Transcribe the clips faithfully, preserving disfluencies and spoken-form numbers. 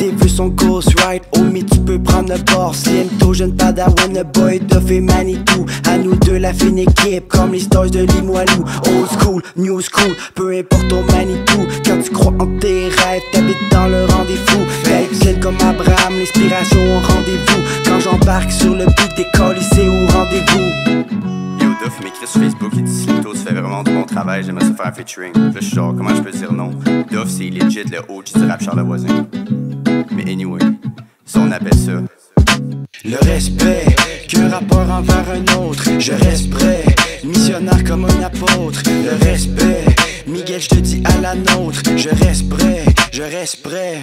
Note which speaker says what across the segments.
Speaker 1: tes vœux sont ghost right. Homie, tu peux prendre le bord. Slim, tôt, jeune padawan, boy, Duff et Manitou. À nous deux, la fine équipe, comme les stars de Limoilou. Old school, new school, peu importe ton Manitou. Quand tu crois en tes rêves, t'habites dans le rendez-vous. Slim comme Abraham, l'inspiration au rendez-vous. Quand j'embarque sur le beat, décolle, c'est au rendez-vous.
Speaker 2: Yo, Duff m'écrit sur Facebook, il dit Slimto, tu fais vraiment du bon travail, j'aimerais ça faire un featuring. Là, je suis genre, comment je peux dire non? Duff, c'est legit le O G du rap Charles Voisin. Mais anyway, ça on appelle ça
Speaker 1: le respect, qu'un rapport envers un autre. Je reste prêt, missionnaire comme un apôtre. Le respect, Miguel, je te dis à la nôtre. Je reste prêt, je reste prêt.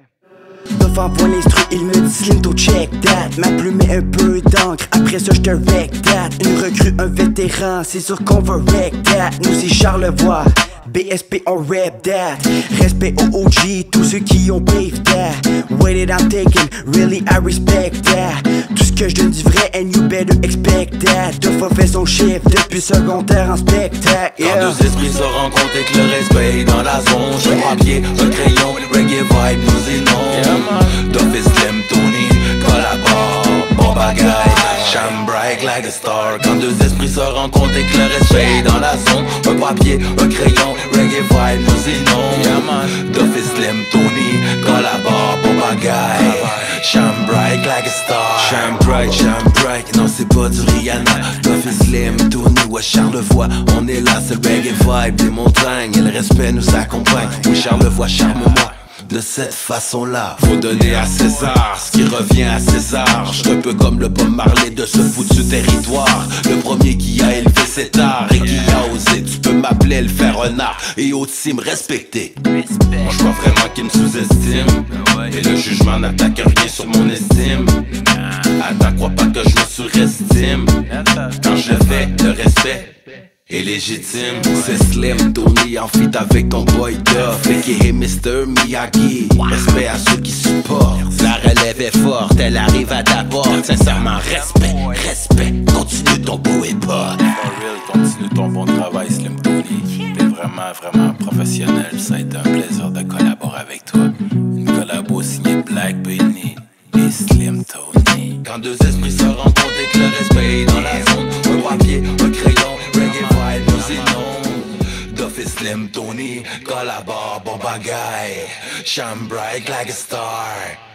Speaker 1: Duff envoie l'instru, il me dit Slimto check that. Ma plume est un peu d'encre, après ça j'te wreck that. Une recrue, un vétéran, c'est sûr qu'on va wreck that. Nous c'est Charlevoix, B S P on rap that. Respect aux O G, tous ceux qui ont paved that. Waited I'm taking, really I respect that. Tout ce que je donne du vrai and you better expect that. Duff a fait son chiffre depuis secondaire en spectacle, yeah.
Speaker 3: Quand deux esprits se rencontrent et que le respect est dans la zone, je prends pied, un crayon, reggae vibe, nous inonde. Duff et Slim Tony, collabore, bon bagaille, shine bright like a star. Quand deux esprits se rencontrent et que le respect est dans la zone, un papier, un crayon, reggae vibe, nous inonde. Duff et Slim Tony, collabore, bon bagaille, shine bright like a star. Shine bright, shine bright, non c'est pas du Rihanna. Duff et Slim Tony, ouais Charlevoix, on est là, c'est le reggae vibe des montagnes et le respect nous accompagne. Oui Charlevoix, charme-moi de cette façon-là. Faut donner à César ce qui revient à César. Je un peu comme le Bob Marley de ce foutu territoire. Le premier qui a élevé cet art et qui a osé. Tu peux m'appeler le faire un art et aussi me respecter. Moi je crois vraiment qu'il me sous-estime et le jugement n'attaque rien sur mon estime. Attends, crois pas que je me surestime. Quand je le fais, le respect est légitime. C'est Slim Tony en feat avec ton boy Duff, a.k.a. mister Miyagi. Respect à ceux qui supportent. La relève est forte, elle arrive à ta porte. Sincèrement, respect, respect. Continue ton beau hip-hop. For real, continue ton bon travail, Slim Tony. T'es vraiment, vraiment professionnel. Ça a été un plaisir de collaborer avec toi. Une collabo signée Black Benny et Slim Tony. Quand deux esprits se rencontrent et que le respect est dans la zone, un papier, un crayon, reggae vibe, nous inonde. Duff et Slim Tony, collabore, bon bagaille, shine bright like a star.